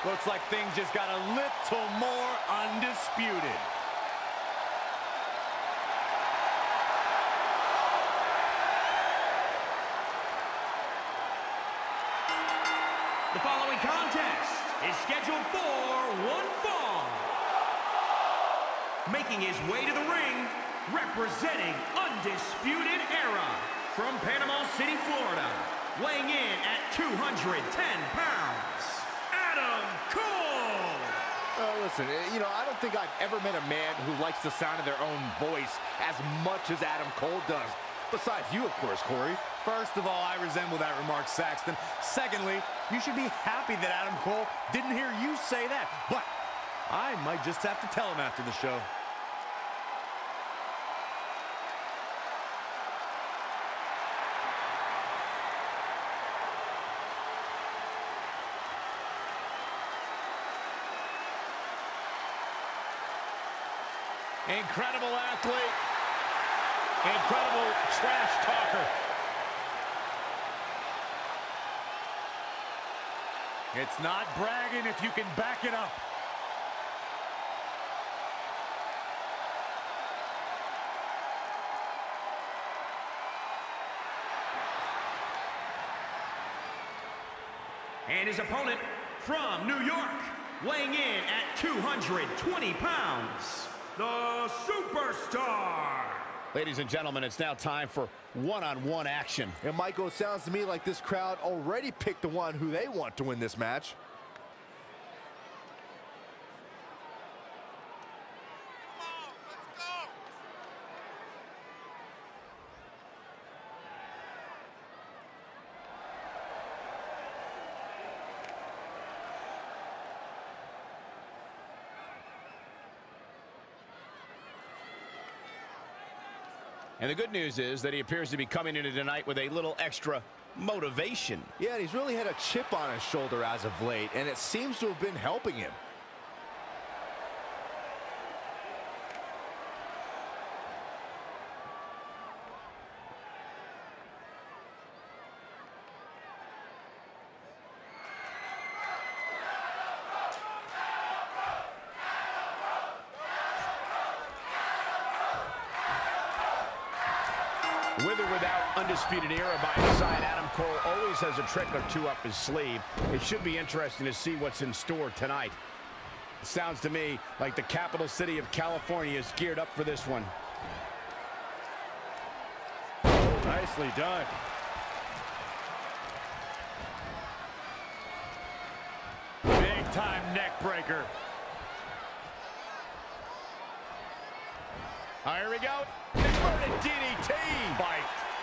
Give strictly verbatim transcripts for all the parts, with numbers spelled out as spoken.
Looks like things just got a little more undisputed. The following contest is scheduled for one fall. Making his way to the ring, representing Undisputed Era from Panama City, Florida, weighing in at two hundred ten pounds, Adam Cole. Oh, listen, you know, I don't think I've ever met a man who likes the sound of their own voice as much as Adam Cole does. Besides you, of course, Corey. First of all, I resemble that remark, Saxton. Secondly, you should be happy that Adam Cole didn't hear you say that. But I might just have to tell him after the show. Incredible athlete. Incredible trash talker. It's not bragging if you can back it up. And his opponent from New York, weighing in at two hundred twenty pounds, the Superstar. Ladies and gentlemen, it's now time for one-on-one action. And Michael, it sounds to me like this crowd already picked the one who they want to win this match. And the good news is that he appears to be coming into tonight with a little extra motivation. Yeah, and he's really had a chip on his shoulder as of late, and it seems to have been helping him. With or without Undisputed Era by his side, Adam Cole always has a trick or two up his sleeve. It should be interesting to see what's in store tonight. It sounds to me like the capital city of California is geared up for this one. Nicely done. Big time neck breaker. All right, here we go. Inverted D D T. Bite.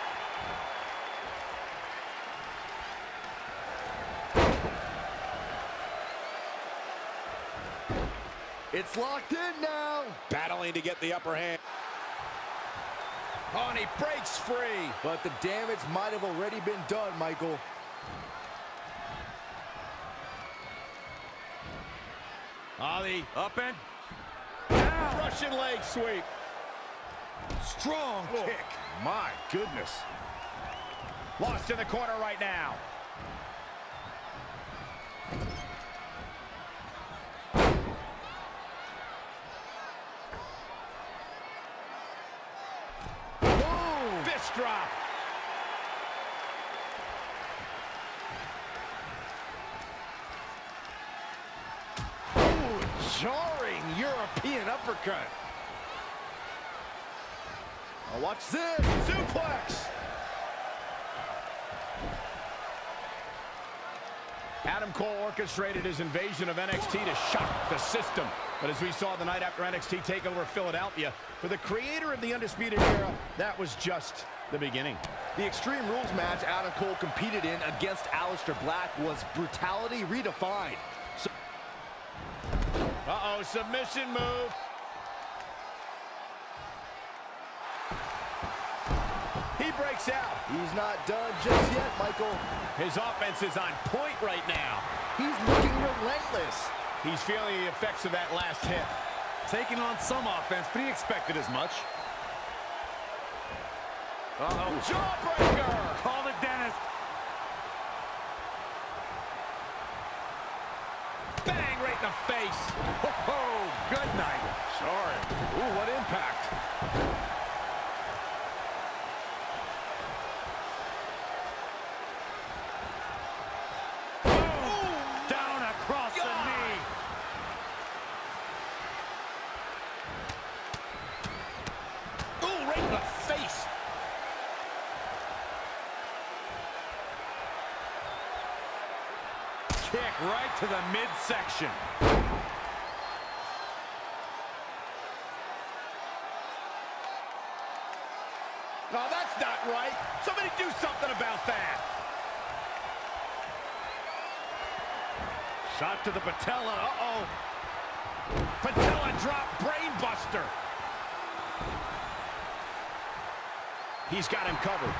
It's locked in now. Battling to get the upper hand. Oh, and he breaks free. But the damage might have already been done, Michael. Ollie up and Down. Russian leg sweep. strong Oh, kick. my goodness. Lost in the corner right now. Boom! Fist drop. Ooh, jarring European uppercut. Now watch this. Suplex. Adam Cole orchestrated his invasion of N X T to shock the system. But as we saw the night after N X T TakeOver Philadelphia, for the creator of the Undisputed Era, that was just the beginning. The Extreme Rules match Adam Cole competed in against Aleister Black was brutality redefined. So Uh-oh, submission move. He breaks out. he's not done just yet, Michael. His offense is on point right now. He's looking relentless. He's feeling the effects of that last hit. Taking on some offense, but he expected as much. Uh-oh, jawbreaker! Call it, Dennis. Bang, right in the face. Oh, good night. Sorry. Ooh, what impact. Oh, down across the knee. Ooh, right in the face. Kick right to the midsection. No, that's not right. Somebody do something about that. Shot to the patella. Uh-oh. Patella drop brainbuster. He's got him covered.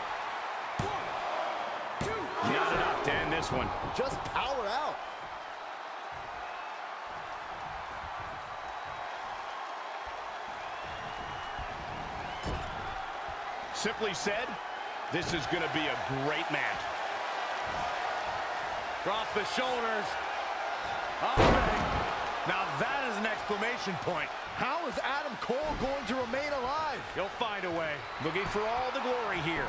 One, two, not enough to end this one. Just power out. Simply said, this is going to be a great match. Across the shoulders. Okay. Now that is an exclamation point. How is Adam Cole going to remain alive? He'll find a way. Looking for all the glory here.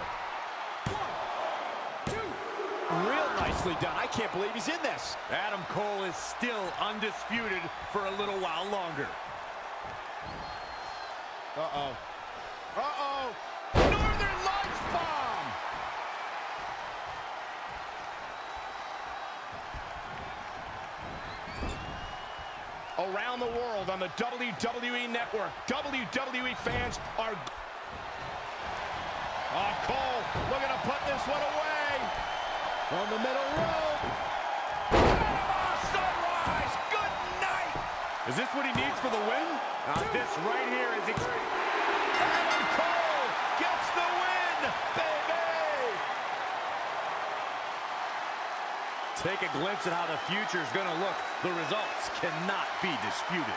One, two. Real nicely done. I can't believe he's in this. Adam Cole is still undisputed for a little while longer. Uh-oh. Uh-oh. Northern Lights bomb. Around the world on the W W E Network, W W E fans are... Oh, Cole looking to put this one away. From the middle rope. Panama Sunrise, good night. Is this what he needs for the win? Uh, this right here is... Adam Cole gets the win, baby. Take a glimpse at how the future is going to look. The results cannot be disputed.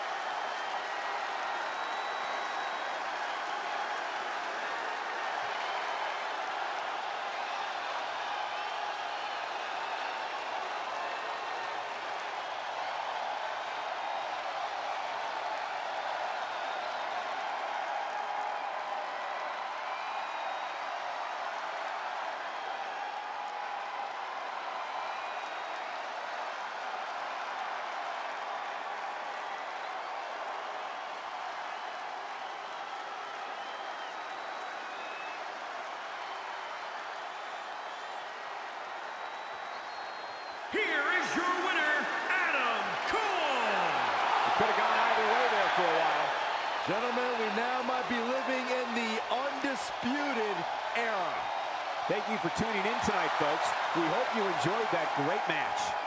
Here is your winner, Adam Cole. Could have gone either way there for a while. Gentlemen, we now might be living in the undisputed era. Thank you for tuning in tonight, folks. We hope you enjoyed that great match.